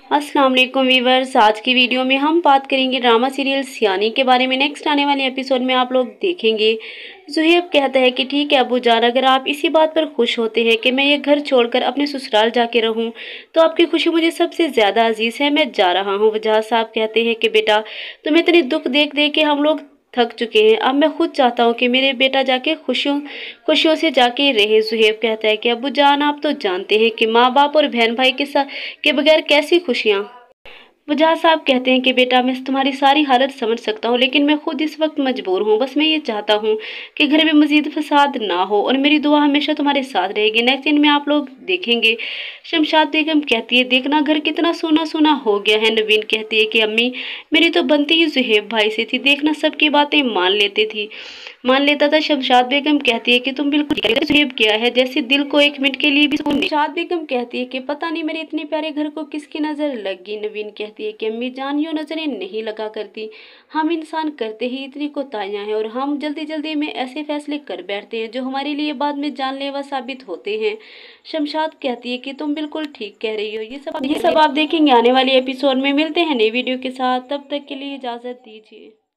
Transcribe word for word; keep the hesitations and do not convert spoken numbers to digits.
अस्सलाम वालेकुम वीवर्स। आज की वीडियो में हम बात करेंगे ड्रामा सीरियल सियानी के बारे में। नेक्स्ट आने वाले एपिसोड में आप लोग देखेंगे ज़ुहैब कहता है कि ठीक है अबू जान, अगर आप इसी बात पर खुश होते हैं कि मैं ये घर छोड़कर अपने ससुराल जाके रहूं तो आपकी खुशी मुझे सबसे ज़्यादा अजीज़ है, मैं जा रहा हूं। वजह साहब कहते हैं कि बेटा तुम्हें इतनी दुख देख देख के हम लोग थक चुके हैं, अब मैं खुद चाहता हूँ कि मेरे बेटा जाके खुशियों खुशियों से जाके रहे। ज़ुहैब कहता है कि अबू जान आप तो जानते हैं कि माँ बाप और बहन भाई के साथ के बगैर कैसी खुशियाँ। वजह साहब कहते हैं कि बेटा मैं तुम्हारी सारी हालत समझ सकता हूँ, लेकिन मैं खुद इस वक्त मजबूर हूँ। बस मैं ये चाहता हूँ कि घर में मजीद फसाद ना हो और मेरी दुआ हमेशा तुम्हारे साथ रहेगी। नेक्स्ट दिन में आप लोग देखेंगे शमशाद बेगम कहती है देखना घर कितना सोना सोना हो गया है। नवीन कहती है कि अम्मी मेरी तो बनती ही ज़ुहैब भाई से थी, देखना सबकी बातें मान लेती थी मान लेता था। शमशाद बेगम कहती है कि तुम बिल्कुल ज़ुहैब किया है जैसे दिल को एक मिनट के लिए भी सुकून नहीं। शमशाद बेगम कहती है कि पता नहीं मेरे इतने प्यारे घर को किसकी नज़र लग गई। नवीन कहती है कि अम्मी जान यूँ नज़रें नहीं लगा करती, हम इंसान करते ही इतनी कोताहियाँ हैं और हम जल्दी जल्दी में ऐसे फैसले कर बैठते हैं जो हमारे लिए बाद में जानलेवा साबित होते हैं। शमशाद कहती है कि तुम बिल्कुल ठीक कह रही हो। ये सब ये सब आप देखेंगे आने वाले एपिसोड में। मिलते हैं नई वीडियो के साथ, तब तक के लिए इजाज़त दीजिए।